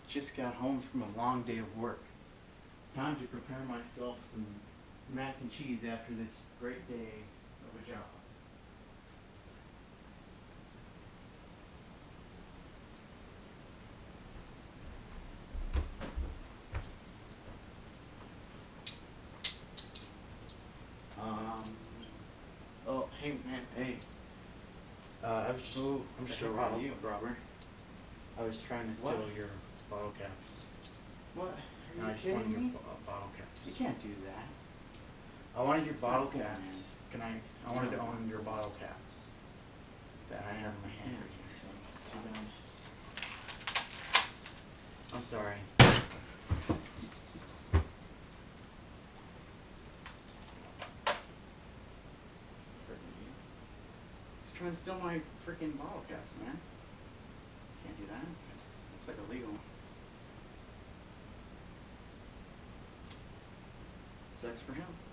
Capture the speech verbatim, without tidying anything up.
just got home from a long day of work. Time to prepare myself some mac and cheese after this great day of a job. Um, oh, hey man, hey. Uh, I was just, Ooh, I'm just a sure rob, are you? robber. I was trying to steal What? your bottle caps. What? And Are I you just wanted kidding your me? bo- uh, bottle caps. You can't do that. I wanted your It's not bottle cool, caps. man. Can I? I wanted to No. own your bottle caps that I have in my hand right here. So, so then, I'm sorry. he's trying to steal my freaking bottle caps, man. Can't do that. It's, it's like illegal. Sucks for him.